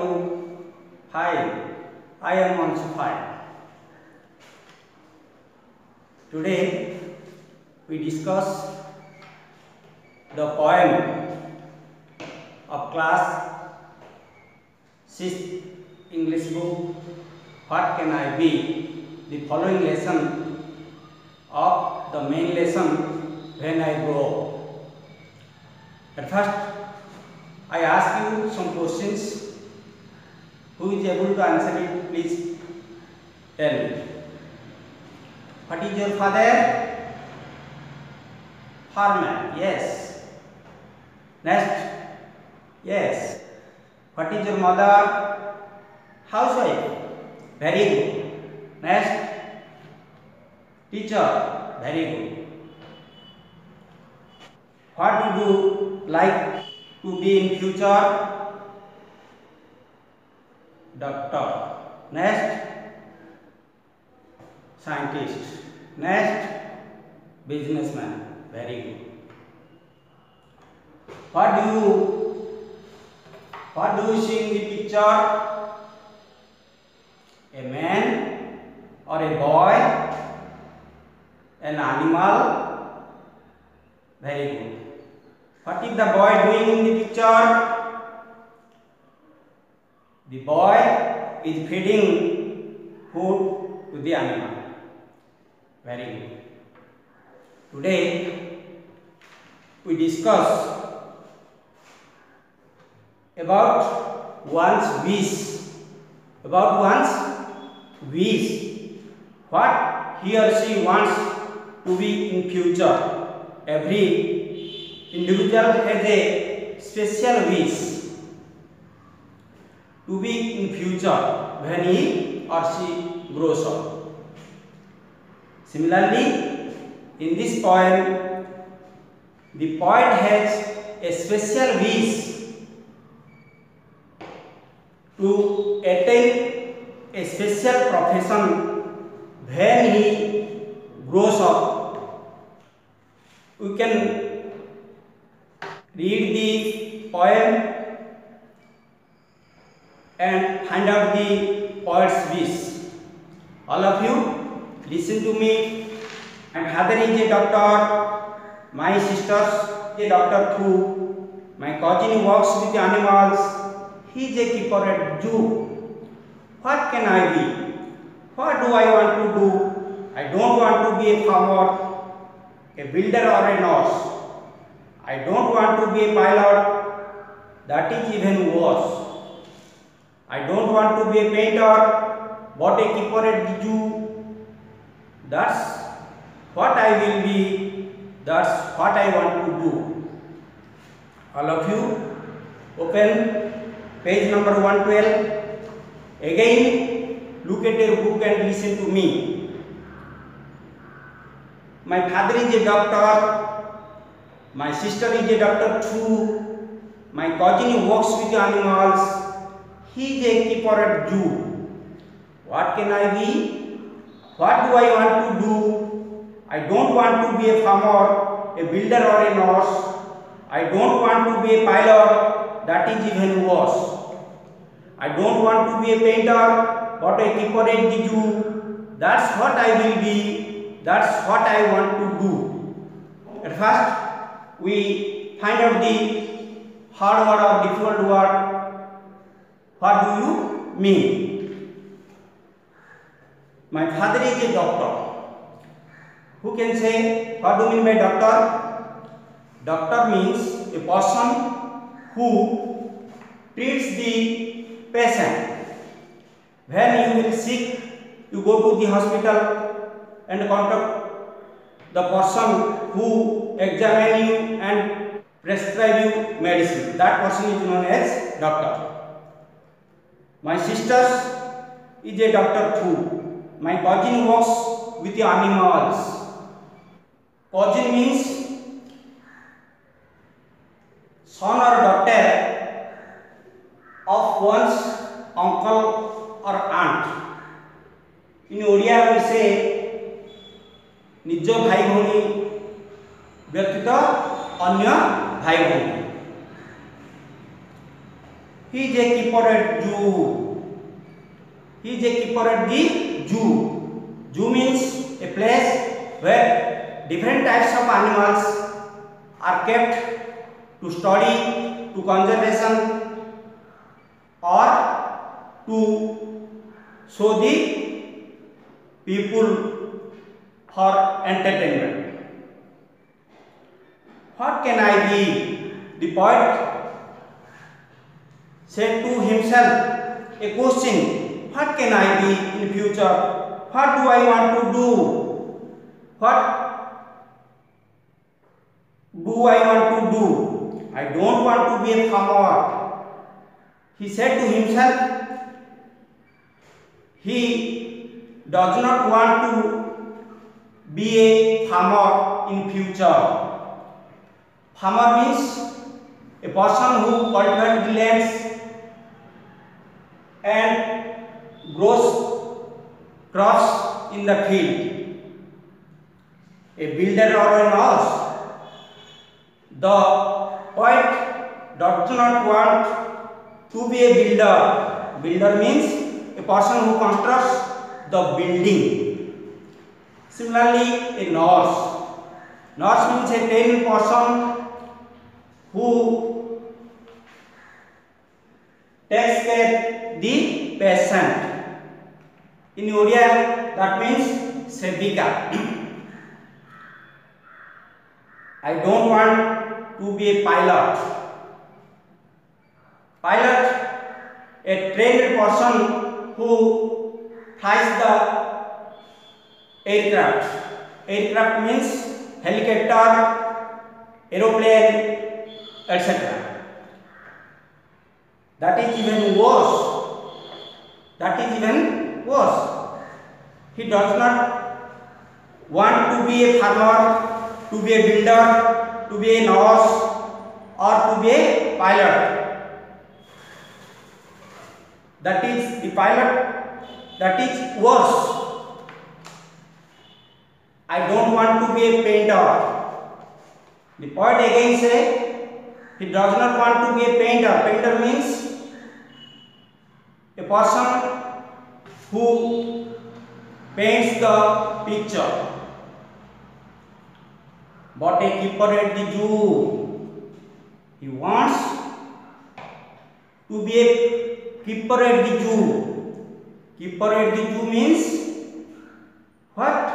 you? Hi, I am also fine. Today we discuss the poem of class 6th English book, What Can I Be? The following lesson of the main lesson, When I Grow Up. At first, I ask you some questions. Who is able to answer it? Please tell me. What is your father? Farmer. Yes. Next. Yes. What is your mother? Housewife. Very good. Next. Teacher. Very good. What would you like to be in future? Doctor. Next. Scientist. Next. Businessman. Very good. What do you see in the picture? A man or a boy? An animal? Very good. What is the boy doing in the picture? The boy is feeding food to the animal. Very good. Today we discuss about one's wish. About one's wish. What he or she wants to be in future. Every individual has a special wish to be in future when he or she grows up. Similarly, in this poem, the poet has a special wish to attain a special profession when he grows up. We can read the poem and find out the poet's wish. All of you, listen to me. My father is a doctor, my sisters is a doctor too, my cousin works with the animals, he is a keeper at zoo. What can I be? What do I want to do? I don't want to be a farmer, a builder or a nurse. I don't want to be a pilot, that is even worse. I don't want to be a painter, but a keeper at the zoo. That's what I will be, that's what I want to do. All of you, open page number 112. Again, look at your book and listen to me. My father is a doctor, my sister is a doctor too, my cousin works with the animals, he is a keeper at zoo. What can I be? What do I want to do? I don't want to be a farmer, a builder or a nurse. I don't want to be a pilot, that is even worse. I don't want to be a painter, but a keeper at the zoo. That's what I will be, that's what I want to do. At first, we find out the hard word or difficult word. What do you mean? My father is a doctor. Who can say, what do you mean by doctor? Doctor means a person who treats the patient. When you will sick, you go to the hospital and contact the person who examine you and prescribe you medicine. That person is known as doctor. My sister is a doctor too. My cousin works with the animals. Cousin means son or daughter of one's uncle or aunt. In Odia we say निज भाई भौणी व्यतीत अन्य भाई भौणी He is a keeper at zoo. He is a keeper at the zoo. Zoo means a place where different types of animals are kept to study, to conservation, or to show the people for entertainment. What can I be? The poet said to himself a question. What can I be in future? What do I want to do? What do I want to do? I don't want to be a farmer. He said to himself, he does not want to be a farmer in future. Farmer means a person who cultivates the lands and grows crops in the field. A builder or a nurse. The poet does not want to be a builder. Builder means a person who constructs the building. Similarly, a nurse. Nurse means a trained person who takes care the patient. In Odia, that means sevika. I don't want to be a pilot. Pilot, a trained person who flies the aircraft. Aircraft means helicopter, aeroplane, etc. That is even worse. That is even worse. He does not want to be a farmer, to be a builder, to be a nurse, or to be a pilot. That is the pilot. That is worse. I don't want to be a painter. The poet again say he does not want to be a painter. Painter means a person who paints the picture. But a keeper at the zoo, he wants to be a keeper at the zoo. Keeper at the zoo means what?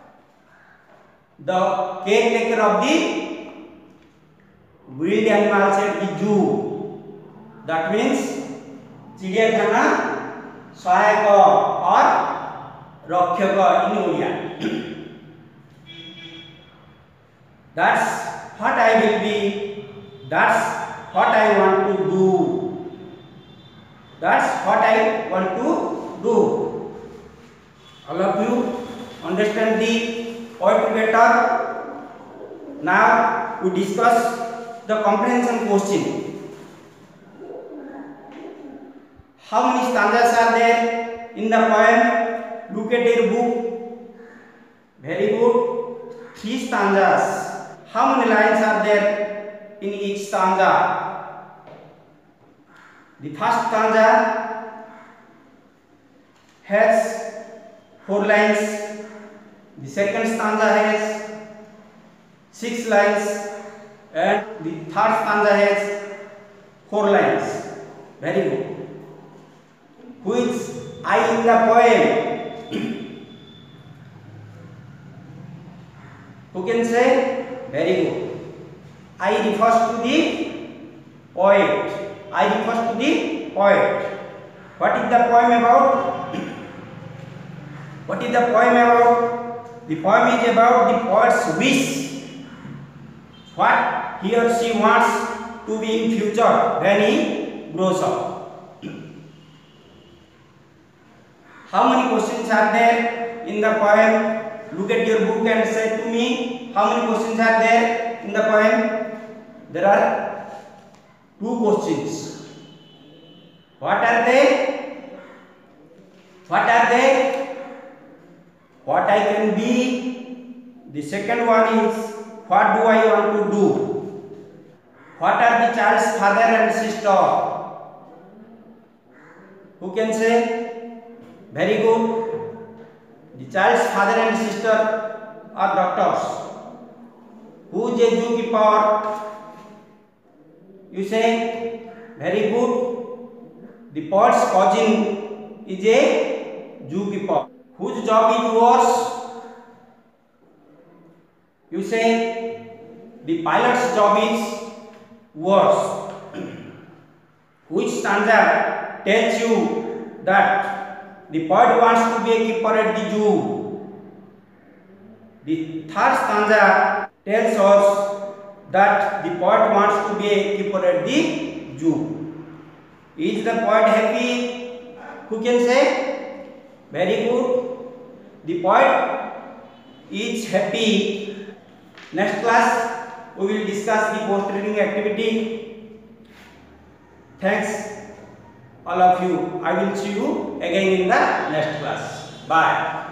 The caretaker of the wild animals at the zoo. That means चिड़ियाखाना सहायक और रक्षक in Odia. That's what I will be. That's what I want to do. That's what I want to do. All of you understand the poetry better. Now we discuss the comprehension question. How many stanzas are there in the poem? Look at your book. Very good. 3 stanzas. How many lines are there in each stanza? The first stanza has 4 lines. The second stanza has 6 lines. And the third stanza has 4 lines. Very good. Who is I in the poem? Who can say? Very good. I refers to the poet. I refers to the poet. What is the poem about? What is the poem about? The poem is about the poet's wish. What he or she wants to be in future when he grows up. How many questions are there in the poem? Look at your book and say to me, how many questions are there in the poem? There are 2 questions. What are they? What are they? What I can be? The second one is, what do I want to do? What are the child's father and sister? Who can say? Very good. The child's father and sister are doctors. Who is a zookeeper? You say? Very good. The poet's cousin is a zookeeper. Whose job is worse? You say? The pilot's job is worse. Which stanza tells you that the poet wants to be a keeper at the zoo? The third stanza tells us that the poet wants to be a keeper at the zoo. Is the poet happy? Who can say? Very good. The poet is happy. Next class we will discuss the post-reading activity. Thanks all of you. I will see you again in the next class. Bye.